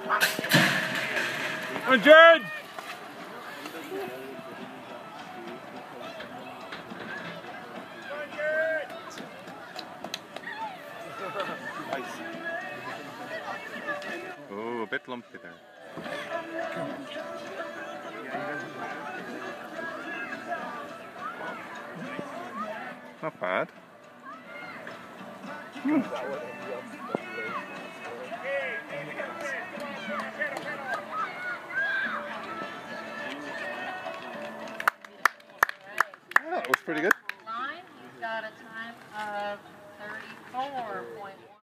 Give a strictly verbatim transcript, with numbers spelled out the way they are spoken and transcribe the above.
On, Jared! Nice. Oh, a bit lumpy there. Not bad. Hmm. That was pretty good.